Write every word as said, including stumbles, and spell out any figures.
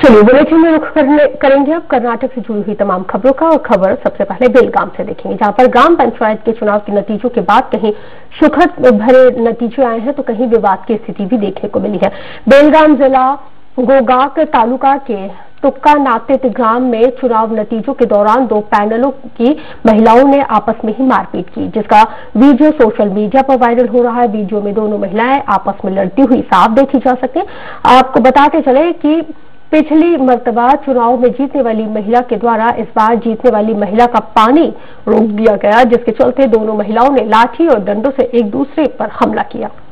चलिए बुलेटिन में रुख करने करेंगे अब कर्नाटक से जुड़ी हुई तमाम खबरों का। और खबर सबसे पहले बेलगाम से देखेंगे, जहां पर ग्राम पंचायत के चुनाव के नतीजों के बाद कहीं सुखद भरे नतीजे आए हैं तो कहीं विवाद की स्थिति भी देखने को मिली है। बेलगाम जिला गोगाक तालुका के तुक्का नातित ग्राम में चुनाव नतीजों के दौरान दो पैनलों की महिलाओं ने आपस में ही मारपीट की, जिसका वीडियो सोशल मीडिया पर वायरल हो रहा है। वीडियो में दोनों महिलाएं आपस में लड़ती हुई साफ देखी जा सकती है। आपको बताते चले कि पिछली मर्तबा चुनाव में जीतने वाली महिला के द्वारा इस बार जीतने वाली महिला का पानी रोक दिया गया, जिसके चलते दोनों महिलाओं ने लाठी और डंडों से एक दूसरे पर हमला किया।